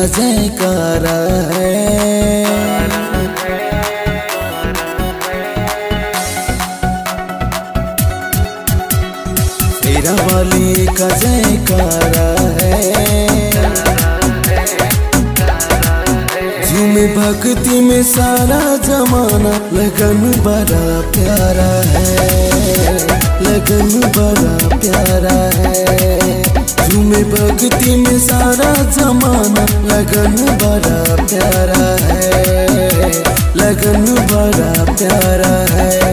जयकारा है। शेरा वाली का जयकारा है। झूमे भक्ति में सारा जमाना, लगन बड़ा प्यारा है, लगन बड़ा प्यारा है। झूमे भक्ति में सारा जमाना, लगन बड़ा प्यारा है, लगन बड़ा प्यारा है।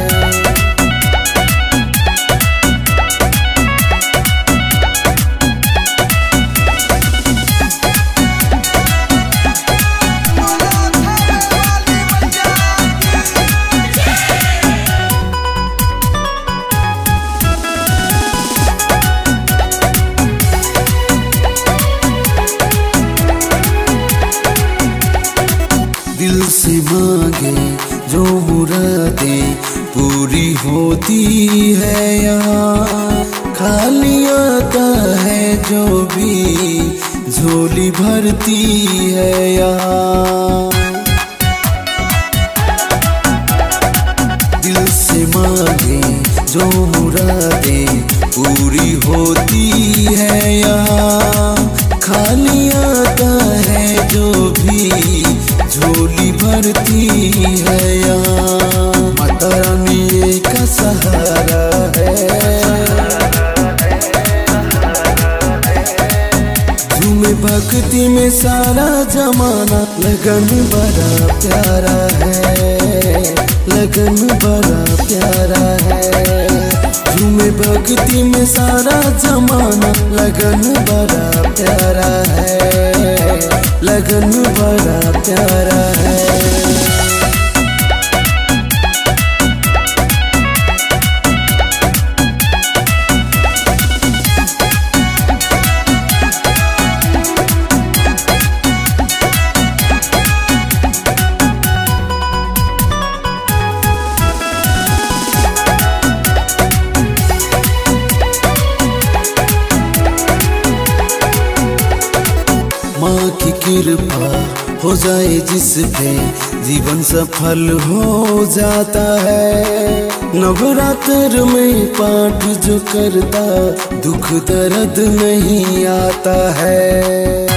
दिल से मांगे जो मुरादें पूरी होती है यहाँ। खाली आता है जो भी झोली भरती है यहाँ। दिल से मांगे जो मुरादें पूरी होती है यहाँ। खाली आता है जो भी झोली भरती है यहाँ। माता रानी का सहारा है। झूमे भक्ति में सारा जमाना, लगन बड़ा प्यारा है, लगन बड़ा प्यारा है। झूमे भक्ति में सारा जमाना, लगन बड़ा प्यारा है, लगन बड़ा प्यारा है। माँ की कृपा हो जाए जिस पे, जीवन सफल हो जाता है। नवरात्र में पाठ जो करता, दुख दर्द नहीं आता है।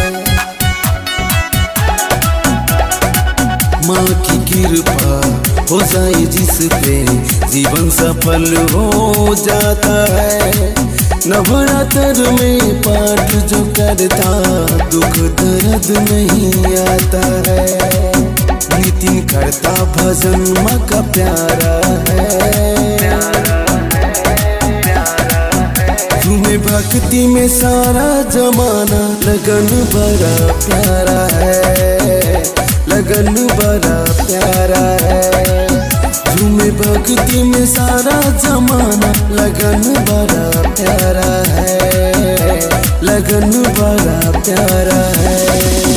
माँ की कृपा हो जाए जिस पे, जीवन सफल हो जाता है। नवरात्र में पाठ जो करता, दुख दर्द नहीं आता है। नितिन करता भजन, माँ का प्यारा है। झूमे भक्ति में सारा जमाना, लगन बड़ा प्यारा है, लगन बड़ा प्यारा है। झूमे भक्ति में सारा जमाना, लगन बड़ा प्यारा है, लगन बड़ा प्यारा है।